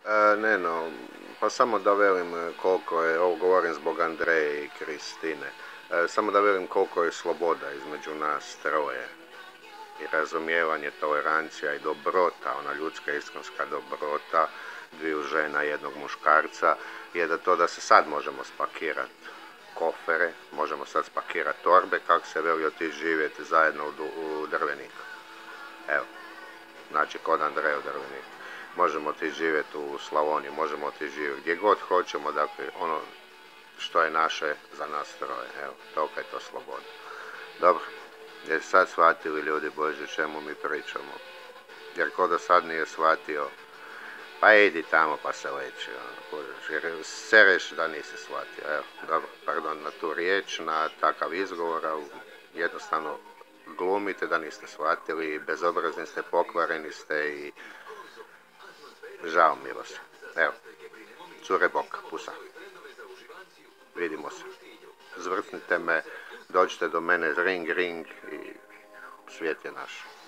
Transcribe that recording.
Ne no, pa samo da velim koliko je, ovo govorim zbog Andreje i Kristine, samo da velim koliko je sloboda između nas troje i razumijevanje, tolerancija i dobrota, ona ljudska iskonska dobrota dviju žena, jednog muškarca, je da to da se sad možemo spakirati kofere, možemo sad spakirati torbe, kako se veli, otići živjeti zajedno u Drvenik. Evo, znači kod Andreja u Drvenik. Možemo otići živjeti u Slavoniju, možemo otići živjeti gdje god hoćemo, dakle ono što je naše za nas troje, evo, tolika je to sloboda. Dobro, jer sad shvatili ljudi Bože čemu mi pričamo, jer ko do sad nije shvatio, pa idi tamo pa se leči, jer sereš da nisi shvatio, evo, dobro, pardon na tu riječ, na takav izgovor, ali jednostavno glumite da niste shvatili, bezobrazni ste, pokvareni ste i žao mi vas. Evo, cure bok, pusa. Vidimo se. Zvrtnite me, dođite do mene, ring, ring i svijet je naš.